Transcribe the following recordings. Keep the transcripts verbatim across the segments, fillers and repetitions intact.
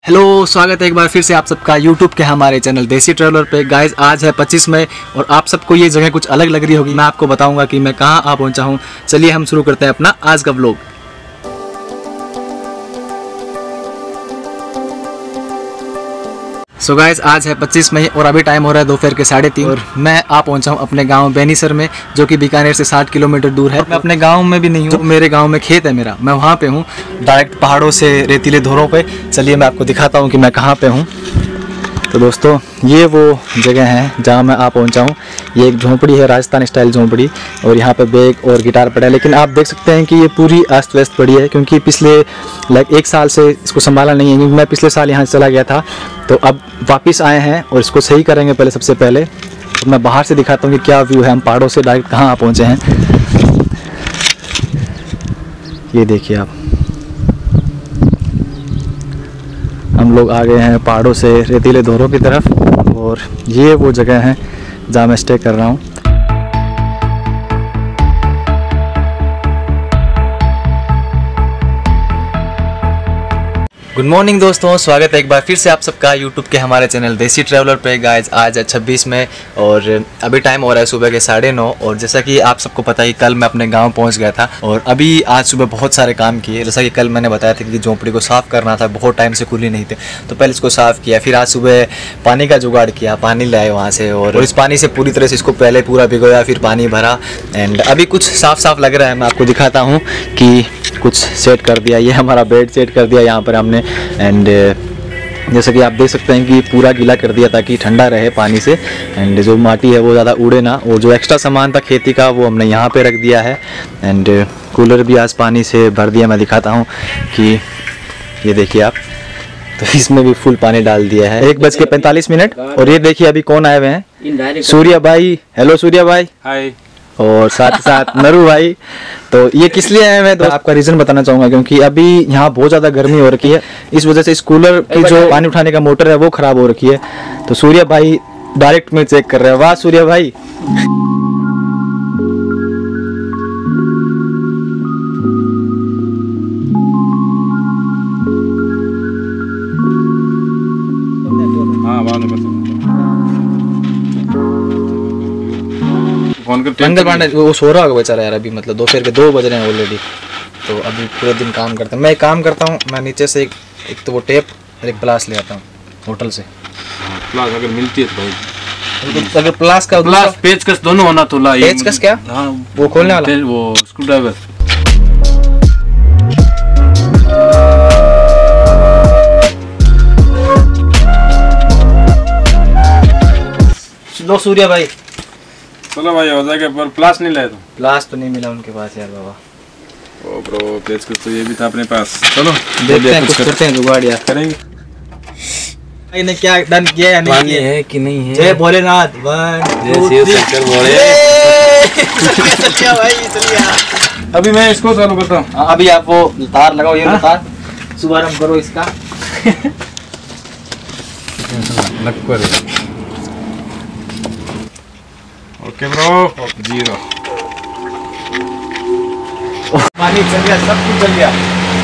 Hello, स्वागत है एक बार फिर से आप सबका यूट्यूब के हमारे चैनल देसी ट्रैवलर पे। गाइज आज है पच्चीस मई और आप सबको ये जगह कुछ अलग लग रही होगी। मैं आपको बताऊंगा कि मैं कहाँ आ पहुँचा हूँ। चलिए हम शुरू करते हैं अपना आज का व्लॉग। सो so गाइज आज है पच्चीस मई और अभी टाइम हो रहा है दोपहर के साढ़े तीन और मैं आ पहुंचा हूं अपने गांव बेनीसर में, जो कि बीकानेर से साठ किलोमीटर दूर है। मैं अपने गांव में भी नहीं हूं, मेरे गांव में खेत है मेरा, मैं वहां पे हूं डायरेक्ट पहाड़ों से रेतीले धोरों पे। चलिए मैं आपको दिखाता हूं कि मैं कहां पे हूं। तो दोस्तों ये वो जगह है जहाँ मैं आ पहुँचा हूँ। ये एक झोंपड़ी है, राजस्थान स्टाइल झोंपड़ी, और यहाँ पे बैग और गिटार पड़ा है। लेकिन आप देख सकते हैं कि ये पूरी अस्त व्यस्त पड़ी है, क्योंकि पिछले लाइक एक साल से इसको संभाला नहीं है। क्योंकि मैं पिछले साल यहाँ से चला गया था, तो अब वापस आए हैं और इसको सही करेंगे पहले सबसे पहले। तो मैं बाहर से दिखाता हूँ कि क्या व्यू है। हम पहाड़ों से डायरेक्ट कहाँ आ पहुँचे हैं, ये देखिए आप। हम लोग आ गए हैं पहाड़ों से रेतीले धोरों की तरफ, और ये वो जगह है जहाँ मैं स्टे कर रहा हूँ। गुड मॉर्निंग दोस्तों, स्वागत है एक बार फिर से आप सबका यूट्यूब के हमारे चैनल देसी ट्रैवलर पे। गाइज आज है छब्बीस मई और अभी टाइम हो रहा है सुबह के साढ़े नौ। और जैसा कि आप सबको पता है कल मैं अपने गांव पहुंच गया था और अभी आज सुबह बहुत सारे काम किए। जैसा कि कल मैंने बताया था कि झोंपड़ी को साफ़ करना था, बहुत टाइम से खुली नहीं थी, तो पहले इसको साफ़ किया। फिर आज सुबह पानी का जुगाड़ किया, पानी लाए वहाँ से, और इस पानी से पूरी तरह से इसको पहले पूरा भिगोया, फिर पानी भरा। एंड अभी कुछ साफ़ साफ़ लग रहा है। मैं आपको दिखाता हूँ कि कुछ सेट कर दिया। ये हमारा बेड सेट कर दिया यहाँ पर हमने। एंड जैसा कि आप देख सकते हैं कि पूरा गीला कर दिया ताकि ठंडा रहे पानी से, एंड जो माटी है वो ज़्यादा उड़े ना। और जो एक्स्ट्रा सामान था खेती का वो हमने यहाँ पे रख दिया है। एंड कूलर भी आज पानी से भर दिया। मैं दिखाता हूँ कि ये देखिए आप, तो इसमें भी फुल पानी डाल दिया है। एक बज के पैंतालीस मिनट और ये देखिए अभी कौन आए हुए हैं, सूर्या भाई। हेलो सूर्या भाई। हाय। और साथ साथ नरू भाई। तो ये किस लिए आए हैं, तो आपका रीज़न बताना चाहूँगा। क्योंकि अभी यहाँ बहुत ज़्यादा गर्मी हो रखी है, इस वजह से इस कूलर की जो पानी उठाने का मोटर है वो ख़राब हो रखी है। तो सूर्या भाई डायरेक्ट में चेक कर रहे हैं। वाह सूर्या भाई। मंगल पांडे वो सो रहा होगा बेचारा यार अभी, मतलब दोपहर के दो बज रहे हैं ऑलरेडी। तो अभी पूरे दिन काम करता हूँ मैं। काम करता हूँ मैं नीचे से एक, एक तो वो टेप और एक प्लास ले आता हूँ होटल से। प्लास अगर मिलती है तो भाई, अगर प्लास का प्लास पेचकस दोनों होना तो ला। पेचकस क्या? हाँ वो खोलने वाला, वो स्क्रू ड्राइवर। लो सूर्या भाई। चलो भाई हो जाएगा, पर प्लास नहीं लाए तो? प्लास तो नहीं मिला उनके पास यार बाबा। ओ ब्रो पेचकस तो ये भी था अपने पास। चलो देखते हैं, कुछ करते हैं जुगाड़ यार। करेंगे। इन्हें क्या डन किया या नहीं किया है कि नहीं है? जय भोलेनाथ। वन जय शिव शंकर भोले। चलिए भाई चलिए। अभी मैं इसको चालू करता हूँ। अभी आप वो तार लगाओ, ये तार शुभारंभ करो इसका। लग कर ओके ब्रो। जीरो पानी चल गया, सब कुछ चल गया।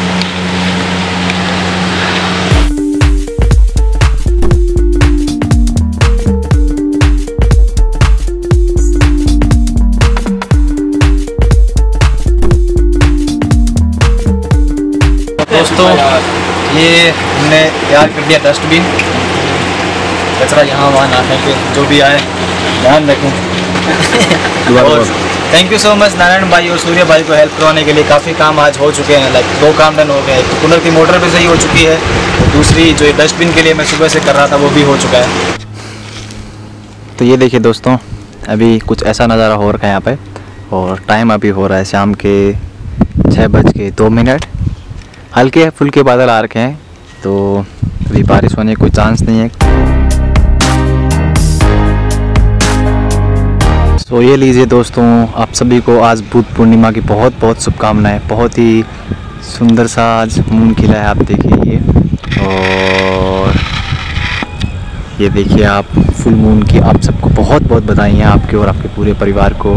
दोस्तों ये हमने तैयार कर दिया डस्टबिन। कचरा यहाँ वहाँ ना फेंके, जो भी आए ध्यान रखें। और thank you so much Narayan भाई और सूर्य भाई को हेल्प करवाने के लिए। काफ़ी काम आज हो चुके हैं, लाइक दो काम डन हो गए। कूलर की मोटर भी सही हो चुकी है, और दूसरी जो डस्टबिन के लिए मैं सुबह से कर रहा था वो भी हो चुका है। तो ये देखिए दोस्तों, अभी कुछ ऐसा नज़ारा हो रखा है यहाँ पे, और टाइम अभी हो रहा है शाम के छः बज के दो मिनट। हल्के फुल्के बादल आ रखे हैं, तो अभी बारिश होने का कोई चांस नहीं है। तो ये लीजिए दोस्तों, आप सभी को आज बुद्ध पूर्णिमा की बहुत बहुत शुभकामनाएं। बहुत ही सुंदर सा आज मून खिला है, आप देखिए ये। और ये देखिए आप फुल मून की आप सबको बहुत बहुत बधाई हैं, आपके और आपके पूरे परिवार को।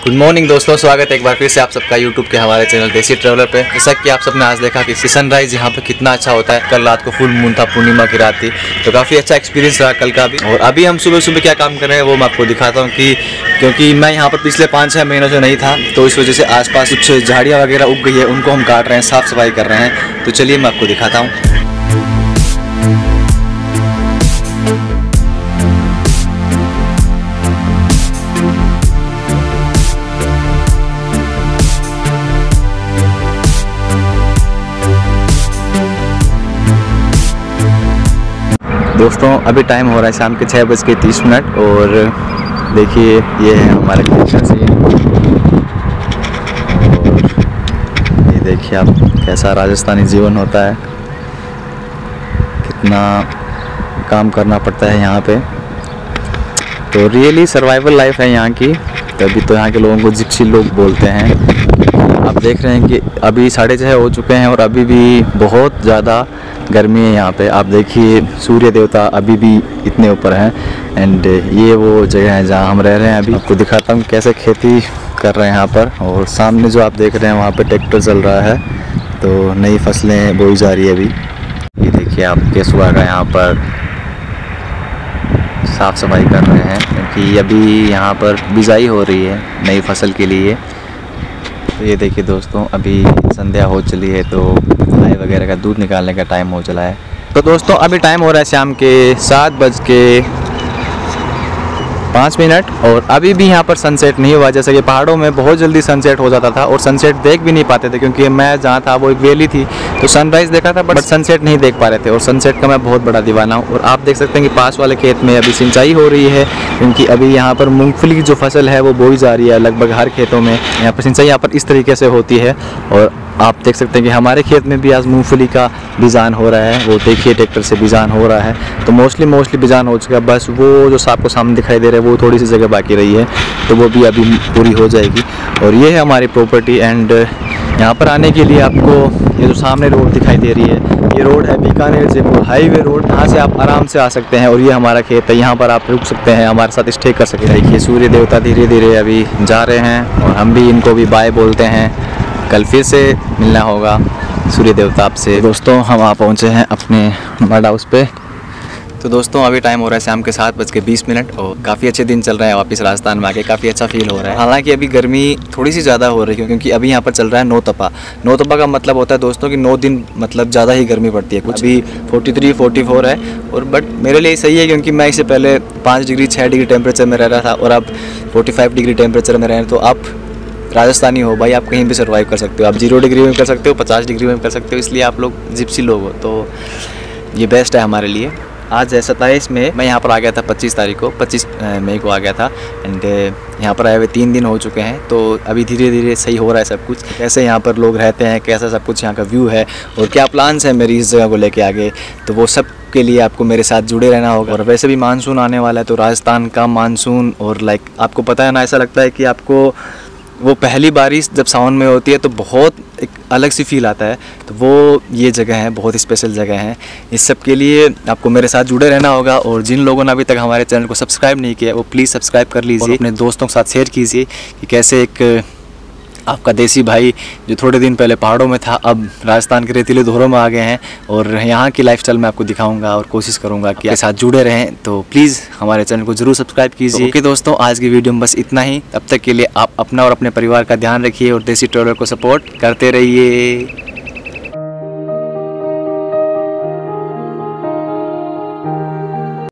गुड मॉर्निंग दोस्तों, स्वागत है एक बार फिर से आप सबका यूट्यूब के हमारे चैनल देसी ट्रैवलर पे। जैसा कि आप सबने आज देखा कि सनराइज यहाँ पे कितना अच्छा होता है। कल रात को फुल मून था, पूर्णिमा की रात थी, तो काफ़ी अच्छा एक्सपीरियंस रहा कल का भी। और अभी हम सुबह सुबह क्या काम कर रहे हैं वो मैं आपको दिखाता हूँ कि क्योंकि मैं यहाँ पर पिछले पाँच छः महीनों से नहीं था, तो इस वजह से आसपास कुछ झाड़ियाँ वगैरह उग गई है, उनको हम काट रहे हैं, साफ़ सफाई कर रहे हैं। तो चलिए मैं आपको दिखाता हूँ। दोस्तों अभी टाइम हो रहा है शाम के छः बज के तीस मिनट और देखिए ये है हमारे क्लियर सीन। और ये देखिए आप कैसा राजस्थानी जीवन होता है, कितना काम करना पड़ता है यहाँ पे। तो रियली सर्वाइवल लाइफ है यहाँ की, तभी तो यहाँ के लोगों को जिप्सी लोग बोलते हैं। आप देख रहे हैं कि अभी साढ़े छः हो चुके हैं और अभी भी बहुत ज़्यादा गर्मी है यहाँ पे। आप देखिए सूर्य देवता अभी भी इतने ऊपर हैं। एंड ये वो जगह है जहाँ हम रह रहे हैं। अभी आपको दिखाता हूँ कैसे खेती कर रहे हैं यहाँ पर। और सामने जो आप देख रहे हैं वहाँ पे ट्रैक्टर चल रहा है, तो नई फसलें बोई जा रही है अभी। ये देखिए आप केसुआ का यहाँ पर साफ़ सफाई कर रहे हैं क्योंकि अभी यहाँ पर बिजाई हो रही है नई फसल के लिए। तो ये देखिए दोस्तों अभी संध्या हो चली है, तो गाय वगैरह का दूध निकालने का टाइम हो चला है। तो दोस्तों अभी टाइम हो रहा है शाम के सात बज के पाँच मिनट और अभी भी यहाँ पर सनसेट नहीं हुआ। जैसे कि पहाड़ों में बहुत जल्दी सनसेट हो जाता था और सनसेट देख भी नहीं पाते थे, क्योंकि मैं जहाँ था वो एक वैली थी, तो सनराइज़ देखा था बट सनसेट नहीं देख पा रहे थे। और सनसेट का मैं बहुत बड़ा दीवाना हूँ। और आप देख सकते हैं कि पास वाले खेत में अभी सिंचाई हो रही है, क्योंकि अभी यहाँ पर मूंगफली की जो फसल है वो बोई जा रही है लगभग हर खेतों में। यहाँ पर सिंचाई यहाँ पर इस तरीके से होती है। और आप देख सकते हैं कि हमारे खेत में भी आज मूंगफली का बिजान हो रहा है। वो देखिए ट्रैक्टर से बिजान हो रहा है, तो मोस्टली मोस्टली बिजान हो चुका है। बस वो जो आपको सामने दिखाई दे रहा है वो थोड़ी सी जगह बाकी रही है, तो वो भी अभी पूरी हो जाएगी। और ये है हमारी प्रॉपर्टी। एंड यहाँ पर आने के लिए आपको ये जो सामने रोड दिखाई दे रही है, ये रोड है बीकानेर जयपुर हाईवे रोड। यहाँ से आप आराम से आ सकते हैं और ये हमारा खेत है, यहाँ पर आप रुक सकते हैं, हमारे साथ स्टे कर सकते हैं। देखिए सूर्य देवता धीरे धीरे अभी जा रहे हैं और हम भी इनको भी बाय बोलते हैं। कल फिर से मिलना होगा सूर्य देवता आपसे। दोस्तों हम आ पहुँचे हैं अपने बर्ड हाउस पे। तो दोस्तों अभी टाइम हो रहा है शाम के सात बज के बीस मिनट और काफ़ी अच्छे दिन चल रहे हैं वापस राजस्थान में आके, काफ़ी अच्छा फील हो रहा है। हालांकि अभी गर्मी थोड़ी सी ज़्यादा हो रही है क्योंकि अभी यहाँ पर चल रहा है नौ तपा। नौ तपा का मतलब होता है दोस्तों कि नौ दिन मतलब ज़्यादा ही गर्मी पड़ती है। कुछ अभी तैंतालीस चौवालीस है और बट मेरे लिए सही है, क्योंकि मैं इससे पहले पाँच डिग्री छः डिग्री टेम्परेचर में रह रहा था और अब पैंतालीस डिग्री टेम्परेचर में रह रहे हैं। तो आप राजस्थानी हो भाई, आप कहीं भी सर्वाइव कर सकते हो। आप जीरो डिग्री में कर सकते हो, पचास डिग्री में कर सकते हो, इसलिए आप लोग जिप्सी लोग हो, तो ये बेस्ट है हमारे लिए। आज है सत्ताईस मई, मैं यहाँ पर आ गया था पच्चीस तारीख को, पच्चीस मई को आ गया था। एंड यहाँ पर आए हुए तीन दिन हो चुके हैं, तो अभी धीरे धीरे सही हो रहा है सब कुछ। कैसे यहाँ पर लोग रहते हैं, कैसा सब कुछ यहाँ का व्यू है और क्या प्लान्स हैं मेरी इस जगह को लेके आगे, तो वो सब के लिए आपको मेरे साथ जुड़े रहना होगा। और वैसे भी मानसून आने वाला है, तो राजस्थान का मानसून और लाइक आपको पता है ना, ऐसा लगता है कि आपको वो पहली बारिश जब सावन में होती है तो बहुत एक अलग सी फील आता है। तो वो ये जगह है, बहुत स्पेशल जगह है। इस सब के लिए आपको मेरे साथ जुड़े रहना होगा। और जिन लोगों ने अभी तक हमारे चैनल को सब्सक्राइब नहीं किया वो प्लीज़ सब्सक्राइब कर लीजिए, अपने दोस्तों के साथ शेयर कीजिए कि कैसे एक आपका देसी भाई जो थोड़े दिन पहले पहाड़ों में था अब राजस्थान के रेतीले धोरों में आ गए हैं। और यहाँ की लाइफस्टाइल मैं आपको दिखाऊंगा और कोशिश करूँगा कि आपके साथ जुड़े रहें। तो प्लीज़ हमारे चैनल को जरूर सब्सक्राइब कीजिए। तो ओके दोस्तों, आज की वीडियो में बस इतना ही। तब तक के लिए आप अपना और अपने परिवार का ध्यान रखिए और देसी ट्रैवलर को सपोर्ट करते रहिए।